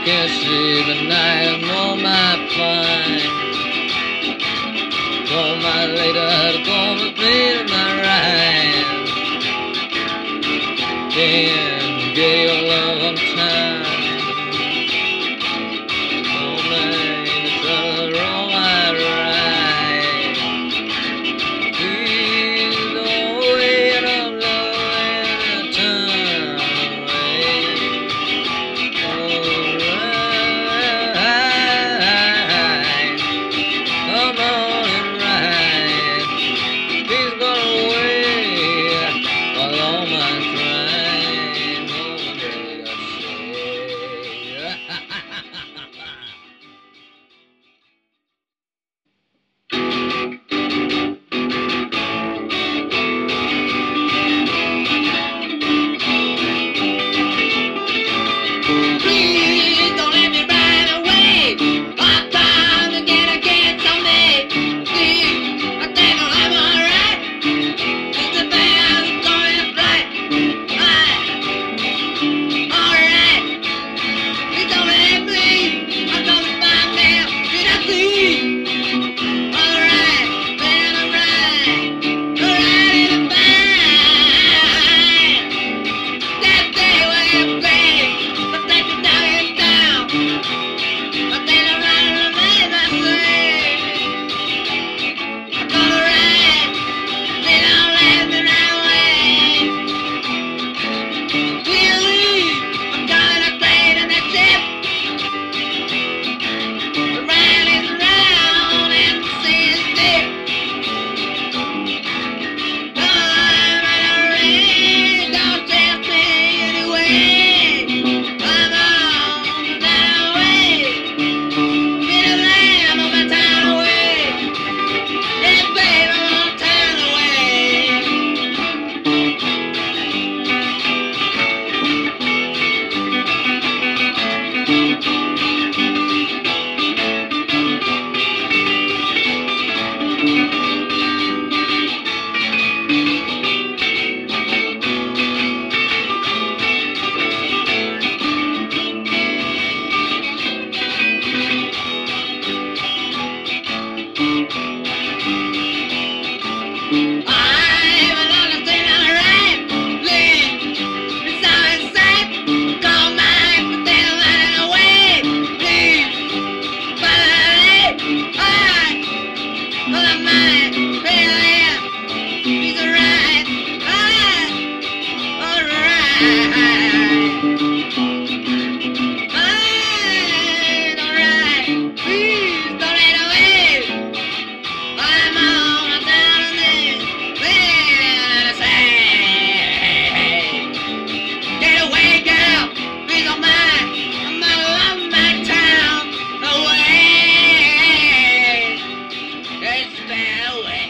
can't sleep at night, nor my fine. Call my later, call me please my rhyme. Can't get your love on time. Oh man, it's a wrong I ride. Please don't wait on love and turn away. Alright, come on and ride. Please go away while all my crying. Oh, baby, I say. Please don't let me ride away. I'm bound to get someday. Please, I think I'm alright. It's the band going flight. Alright. Please don't let me. I'm gonna find me. Did I see? Alright, man, alright. Alright, in a bind. That day when you play, but they can knock it down. But they don't ride on the man I say. I'm gonna ride, they don't let me ride away. Really, I'm gonna trade in that ship. The ride is round and the sea is deep. I'm in a rain, don't tell me anyway. I'm on that way. Been a lamb on my time away. Yeah, babe, I'm on time away. I'm another thing alright. Lean, it's all in sight. Call mine, but they don't run it away. Lean, but alright. Well, I'm mine, really. He's alright. Alright. Alright. Please don't let away. I'm on my down and then say, get away, girl. Please don't mind. I'm gonna love my town away. It's that way.